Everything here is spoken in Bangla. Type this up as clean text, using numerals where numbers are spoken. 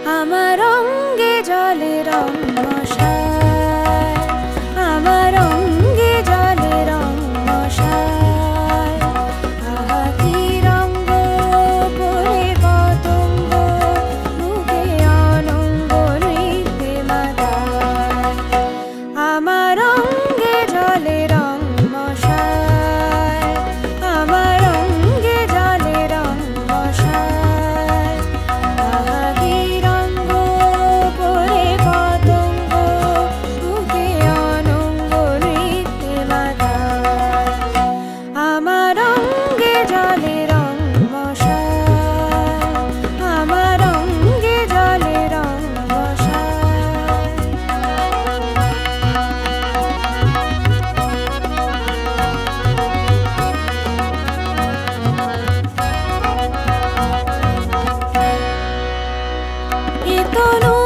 আমার অঙ্গে জলে রং মশায়, আমার অঙ্গে জলে রং মশায়। আহা কি রঙ্গ পরে পতঙ্গ, মুখে অনঙ্গ নৃত্যে মাতায়। আমার অঙ্গে জলে রং মশায়, আমার অঙ্গে জলে রং মশায়। আহা কি রঙ্গ পরে পতঙ্গ, মুখে অনঙ্গ নৃত্যে মাতায়। আমার অঙ্গে জলে রং মশায়, আমার অঙ্গে জলে রং মশায়। এ তনু